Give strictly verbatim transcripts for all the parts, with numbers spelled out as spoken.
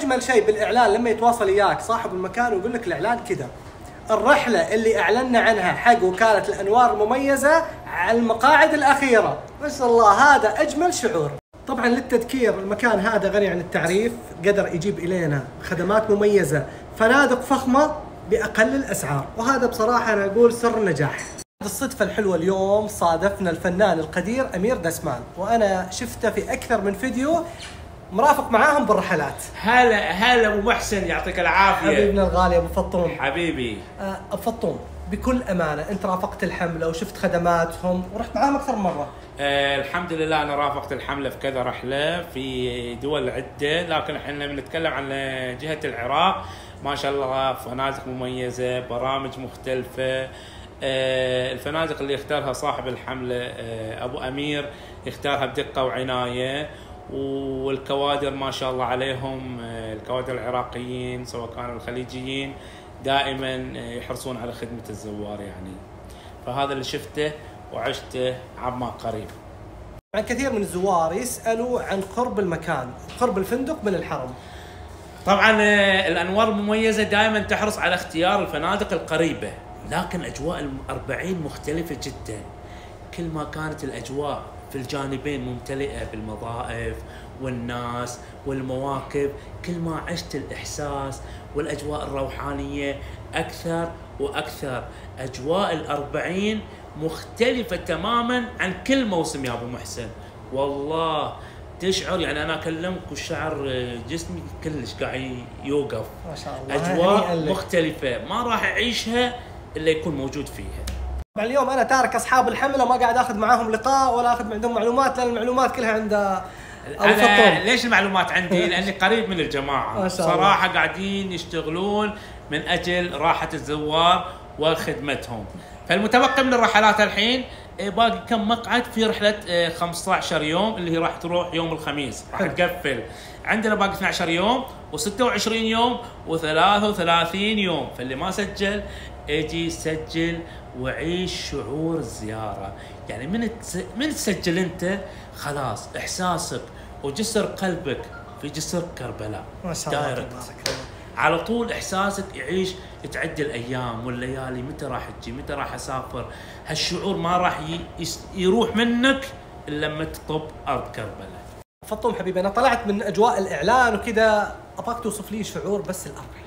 اجمل شيء بالاعلان لما يتواصل وياك صاحب المكان ويقول لك الاعلان كذا، الرحله اللي اعلنا عنها حق وكاله الانوار المميزه على المقاعد الاخيره، ما شاء الله هذا اجمل شعور. طبعا للتذكير المكان هذا غني عن التعريف، قدر يجيب الينا خدمات مميزه، فنادق فخمه باقل الاسعار، وهذا بصراحه انا اقول سر النجاح. الصدفة الحلوة اليوم صادفنا الفنان القدير أمير دسمان، وأنا شفته في أكثر من فيديو مرافق معاهم بالرحلات. هلا هلا أبو محسن، يعطيك العافية حبيبنا الغالي أبو فطوم. حبيبي آه، أبو فطوم بكل أمانة أنت رافقت الحملة وشفت خدماتهم ورحت معاهم أكثر من مرة. آه الحمد لله أنا رافقت الحملة في كذا رحلة في دول عدة، لكن احنا بنتكلم عن جهة العراق. ما شاء الله فنادق مميزة، برامج مختلفة. الفنادق اللي اختارها صاحب الحملة أبو أمير يختارها بدقة وعناية، والكوادر ما شاء الله عليهم، الكوادر العراقيين سواء كانوا الخليجيين دائما يحرصون على خدمة الزوار يعني. فهذا اللي شفته وعشته عما قريب. عن كثير من الزوار يسألوا عن قرب المكان، قرب الفندق من الحرم. طبعا الأنوار المميزة دائما تحرص على اختيار الفنادق القريبة، لكن أجواء الأربعين مختلفة جدا. كل ما كانت الأجواء في الجانبين ممتلئة بالمضائف والناس والمواكب، كل ما عشت الإحساس والأجواء الروحانية أكثر وأكثر. أجواء الأربعين مختلفة تماما عن كل موسم يا أبو محسن، والله تشعر يعني أنا أكلمك والشعر جسمي كلش قاعد يوقف. ما شاء الله أجواء مختلفة ما راح أعيشها إلا يكون موجود فيها. طبعا اليوم أنا تارك أصحاب الحملة ما قاعد أخذ معاهم لقاء ولا أخذ عندهم معلومات، لأن المعلومات كلها عند أبو فطوم. ليش المعلومات عندي؟ لأني قريب من الجماعة صراحة، قاعدين يشتغلون من أجل راحة الزوار وخدمتهم. فالمتبقي من الرحلات الحين باقي كم مقعد في رحلة خمسة عشر يوم اللي هي راح تروح يوم الخميس، راح تقفل. عندنا باقي اثني عشر يوم وستة وعشرين يوم وثلاثة وثلاثين يوم، فاللي ما سجل اجي سجل وعيش شعور الزيارة. يعني من من تسجل انت خلاص احساسك وجسر قلبك في جسر كربلاء. ما شاء الله دايركت على طول احساسك يعيش، تعد الايام والليالي متى راح تجي، متى راح اسافر. هالشعور ما راح يروح منك الا لما تطب ارض كربلاء. فطوم حبيبي انا طلعت من اجواء الاعلان وكذا، ابغاك توصف لي شعور بس الأربعين.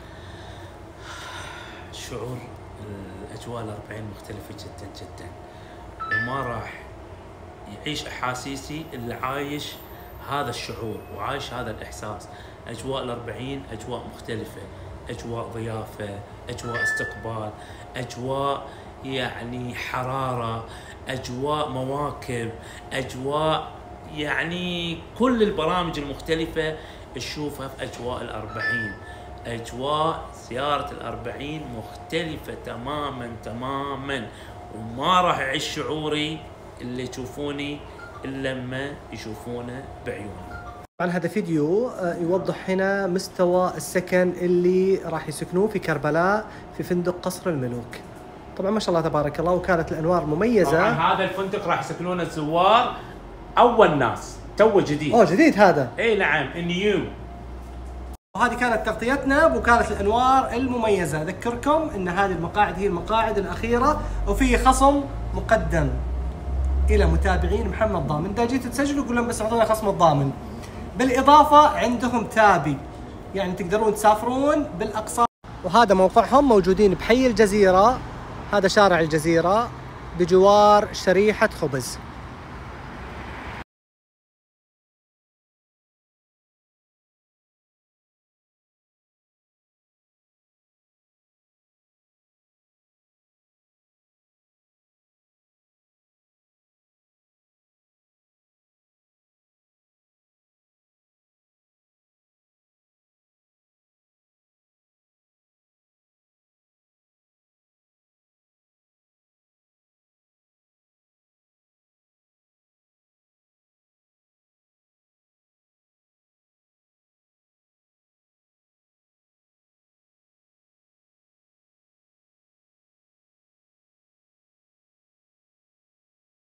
شعور الاجواء الأربعين مختلفه جدا جدا، وما راح يعيش احاسيسي اللي عايش هذا الشعور وعايش هذا الاحساس. اجواء الأربعين اجواء مختلفه، اجواء ضيافه، اجواء استقبال، اجواء يعني حراره، اجواء مواكب، اجواء يعني كل البرامج المختلفه تشوفها في اجواء الأربعين. اجواء زياره الأربعين مختلفه تماما تماما، وما راح يعيش شعوري اللي يشوفوني الا لما يشوفونه بعيونهم. طبعا هذا فيديو يوضح هنا مستوى السكن اللي راح يسكنوه في كربلاء في فندق قصر الملوك. طبعا ما شاء الله تبارك الله وكالة الأنوار مميزة. طبعا هذا الفندق راح يسكنونه الزوار اول ناس، تو جديد. اوه جديد هذا؟ اي نعم نيو. وهذه كانت تغطيتنا بوكالة الأنوار المميزة. أذكركم أن هذه المقاعد هي المقاعد الأخيرة، وفي خصم مقدم إلى متابعين محمد ضامن. إذا جيتوا تسجلوا قول لهم بس أعطونا خصم الضامن. بالإضافة عندهم تابي، يعني تقدرون تسافرون بالأقساط. وهذا موقعهم، موجودين بحي الجزيرة، هذا شارع الجزيرة بجوار شريحة خبز.